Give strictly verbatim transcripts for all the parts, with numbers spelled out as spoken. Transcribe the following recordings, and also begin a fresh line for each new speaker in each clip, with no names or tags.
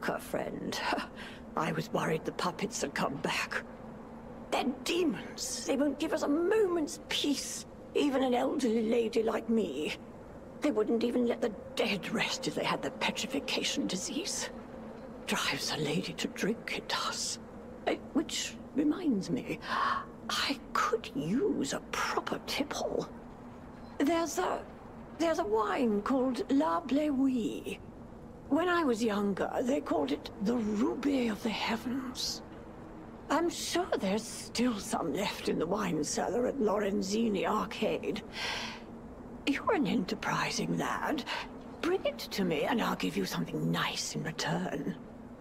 sucker, friend. I was worried the puppets had come back. They're demons. They won't give us a moment's peace. Even an elderly lady like me. They wouldn't even let the dead rest if they had the petrification disease. Drives a lady to drink, it does. Uh, which reminds me, I could use a proper tipple. There's a... there's a wine called La Bleuie. When I was younger, they called it the Ruby of the Heavens. I'm sure there's still some left in the wine cellar at Lorenzini Arcade. You're an enterprising lad. Bring it to me and I'll give you something nice in return.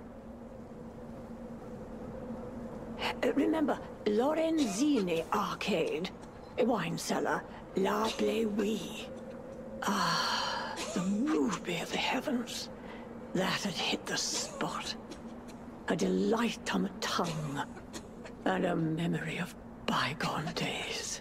Uh, remember, Lorenzini Arcade, a wine cellar, La Bleuie. Ah, the Ruby of the Heavens. That had hit the spot. A delight on the tongue, and a memory of bygone days.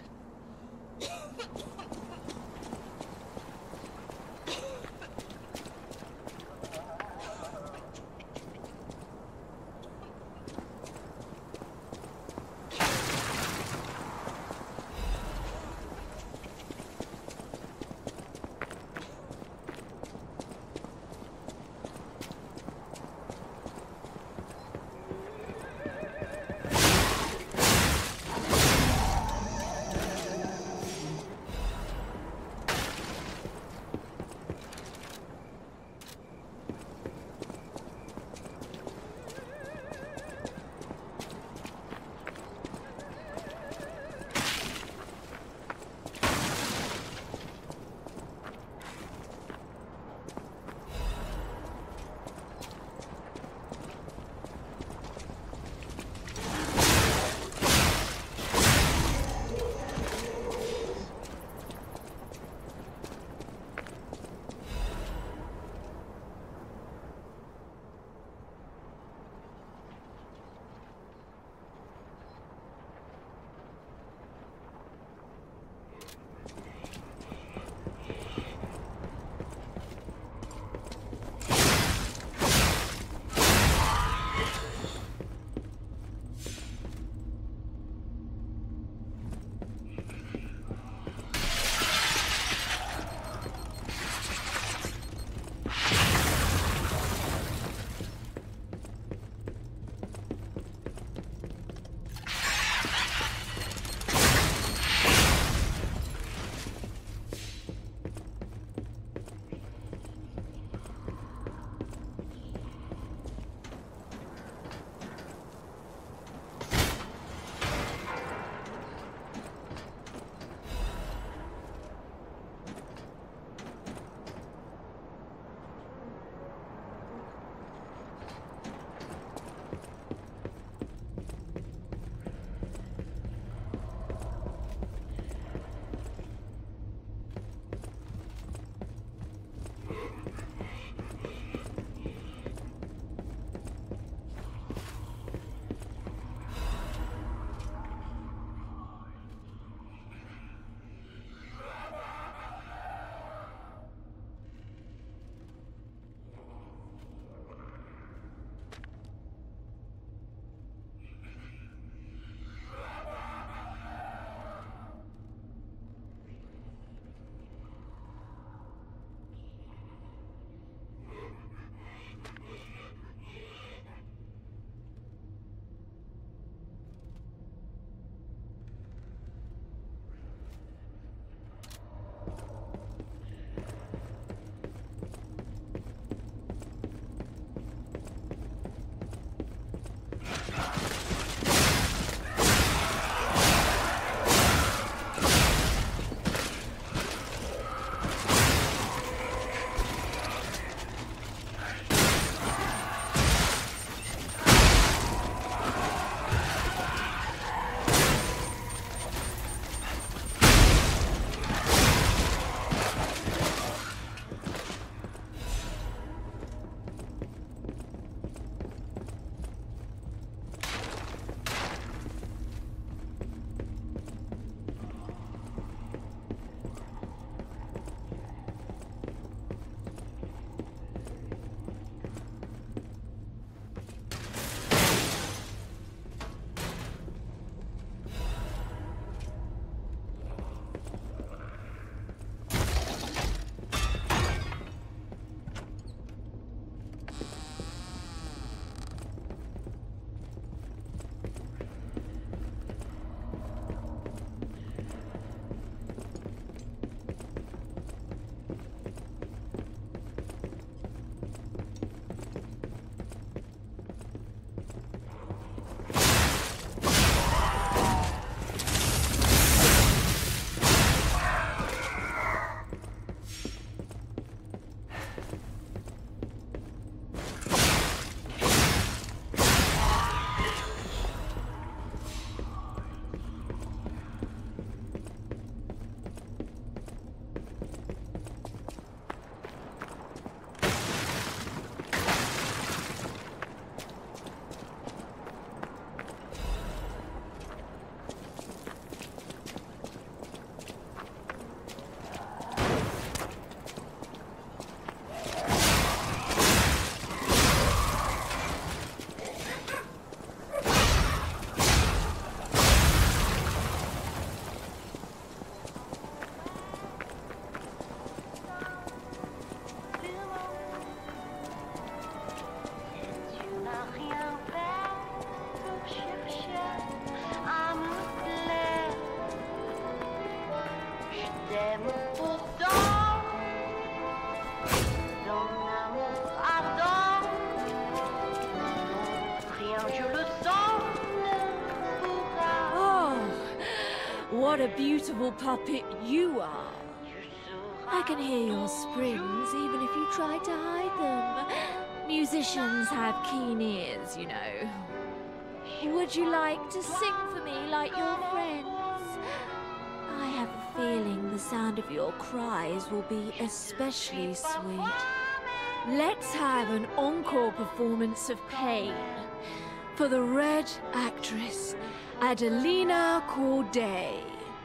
Oh, what a beautiful puppet you are. I can hear your springs even if you try to hide them. Musicians have keen ears, you know. Would you like to sing for me like your friends? I have a feeling the sound of your cries will be especially sweet. Let's have an encore performance of Pain for the Red Actress, Adelina Corday.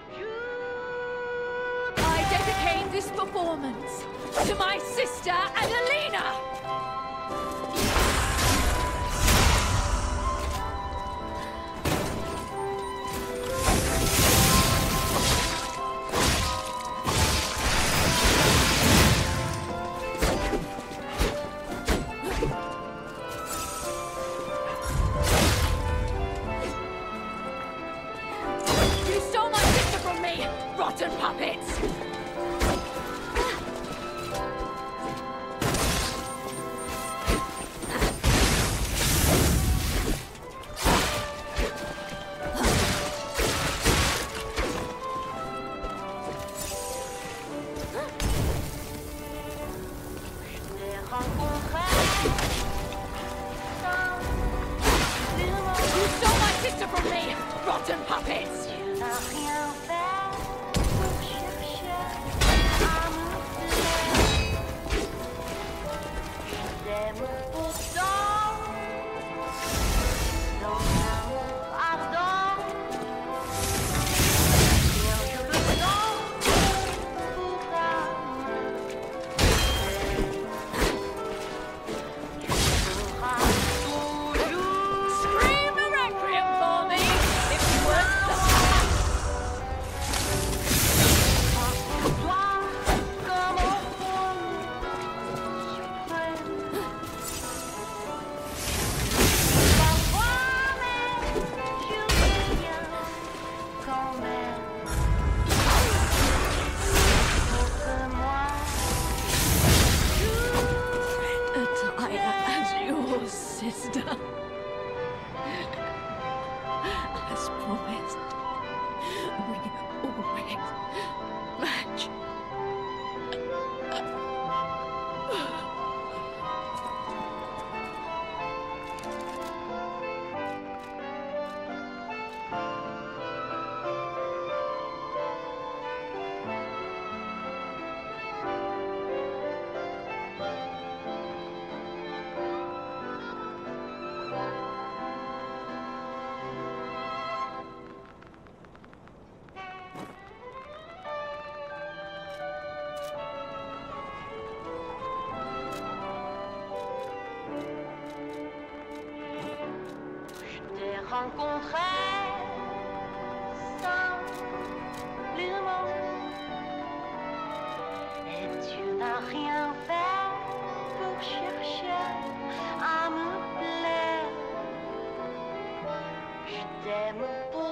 I dedicate this performance to my sister Adelina! Rotten puppets! You stole my sister from me! Rotten puppets! Sister, as promised, we always match.
Rencontré simplement et tu n'as rien fait pour chercher à me plaire. Je t'aime pour